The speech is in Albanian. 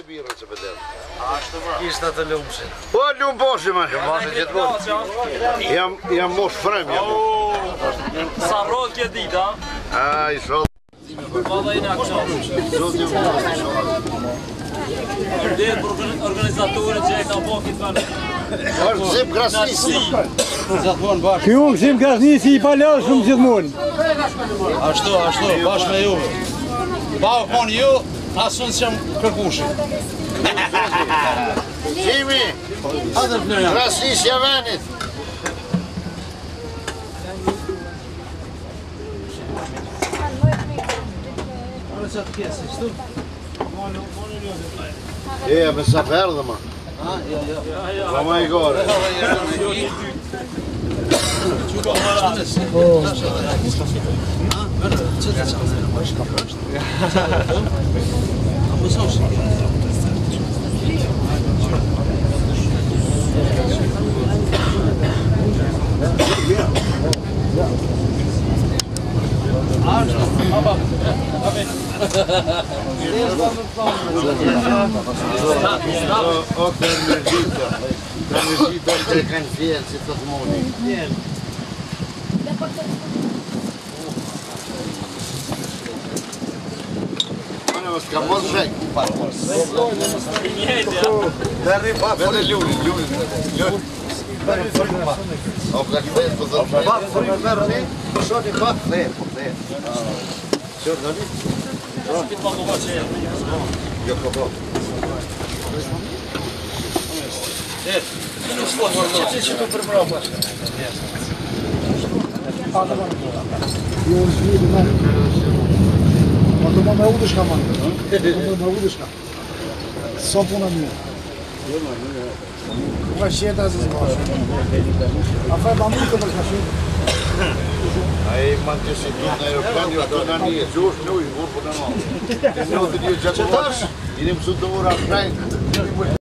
birën që përdel. Ishtë të lumëshin. Po, lumë boshi, man. Lumëshin gjithë mund. Jam mosh frem, jam. Sa rrodh kjo dita? A, i shodh. Valla i në aksion. Shodh një mund. Përdet për organizatorët që e ka po këtë vërë. Është zim Krasnisi. Ky unë Gzim Krasnisi i palashë shumë gjithmonë. Ashtu, bashkë me juve. Pa u konë ju, asun që më kërkushi. Gjimi, Krasnisi Javenit. Me sa perdhe, ma. Pa ma i gore. O të energjita që e kanë fjellë që të të moni. Mane mos ka mos shek. Dërri pa, vete ljunin. O ka këthejt për dhërë. Pa, për një mërë një, shoti pa, këthejt. Qërë në një? Shpit pa koha që e. Jo, po. Që të përbrama. Jo në zhvidi me. Ma të më me udëshka, man. Me udëshka. Sa puna një. Ma shjeta zë zmash. A faj ba mu të më shkashim. A i man të si du në aeroplan, jo të në një, gjosh në ujë, vurë për në në. Në të një gjatë tash, i një mësut të ura shkrajnë.